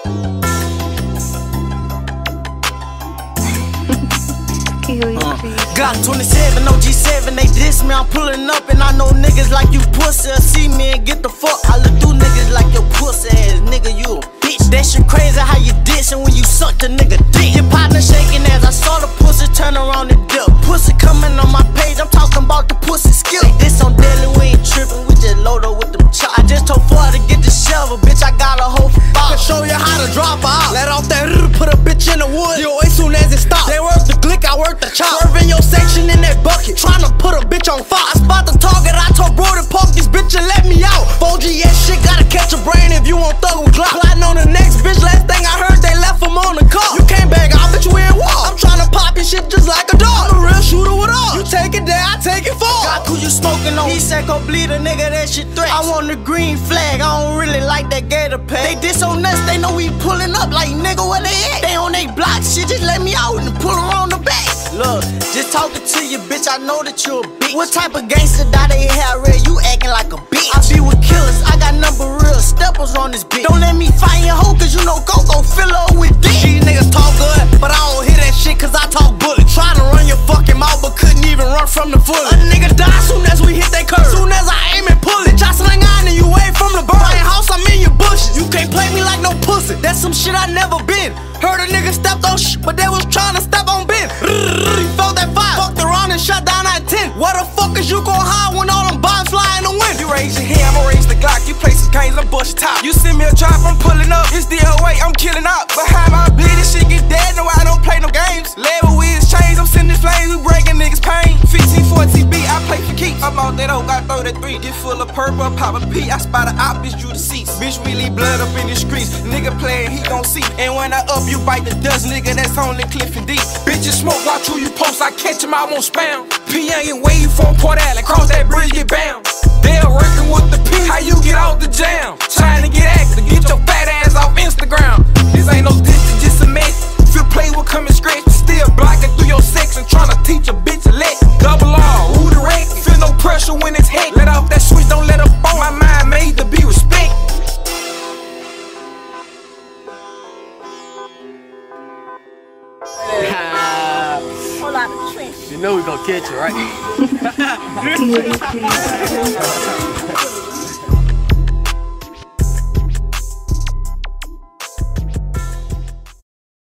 Glock 27, OG7, they diss me, I'm pulling up. And I know niggas like you pussy see me and get the fuck. I look through niggas like your pussy ass nigga, you a bitch. That shit crazy how you dissing when you suck the nigga dick. Your partner shaking as I saw the pussy turn around and dip. Pussy coming on my page, I'm talking about the pussy skill. They diss on daily, we ain't tripping, we just load up with them chops. I just told Ford to get the shovel, bitch, I got a hoe for box. Show you how to drop out. Let off that put a bitch in the wood. Yo, as soon as it stops. They work the glick, I work the chop. Swerving your section in that bucket, tryna put a bitch on fire. I spot the target, I told bro to park this bitch and let me out. 4GS shit, gotta catch a brain if you want thug with Glock. Plotting on the next bitch, last thing I heard they left him on the car. You can't bag out, bitch, you in war. I'm tryna pop your shit just like a dog. I'm a real shooter with all. You take it there, I take it for. Got who you smoking on? He said go bleed a nigga, that shit threat. I want the green flag, I don't really like that gator pay. They diss on us, they know we pulling up like nigga where they at. They on they block, shit, just let me out and pull her on the back. Look, just talking to you, bitch, I know that you a bitch. What type of gangster die they hair red? You acting like a bitch. I be with killers, I got number real steppers on this bitch. Don't let me find your hoe, cause you know go fill her with dick. These niggas talk good, but I don't hear that shit cause I talk bullet. Try to run your fucking mouth, but couldn't even run from the bullet. A nigga die soon as we hit that curve. Soon as I aim and pull it, bitch, I sling on and you away from the bird. My house, I'm in your bushes. You can't play me like no pussy. That's some shit I never been. Heard a nigga stepped on but they was trying to step on Ben. He felt that fire, fucked around and shot down at 10. Where the fuck is you gon' hide when all them bombs fly in the wind? You raise your hand, I'ma raise the Glock. You play some games, I'm bush top. You send me a drop, I'm pulling up. It's DOA, I'm killing up. Behind my bleed, this shit get dead, no, I don't play no games. Level wheels change, I'm sending flames, we breaking niggas pain. 15-14B, I play for keeps. I'm out that hoe, got 33. Get full of purple, pop a P. I spot a op, bitch, drew the seats. Bitch, we leave blood up in the streets. Nigga playing, he gon' see. And when I up, you bite the dust, nigga, that's on the cliff and deep. Bitches smoke, watch who you post, I catch him, I won't spam. P ain't waiting for Port Allen, cross that bridge, get bound. They're working with the P, how you get out the jam? Trying to get active, get your fat ass off Instagram. This ain't no distance, just a mess. Feel play will come and scratch, still blocking through your section, trying to teach a bitch a let. Double R, who the rank? Feel no pressure when it's hate. Let off that switch, don't let up on. My mind made to be respect. Whole lot of trench. You know we gonna catch you, right?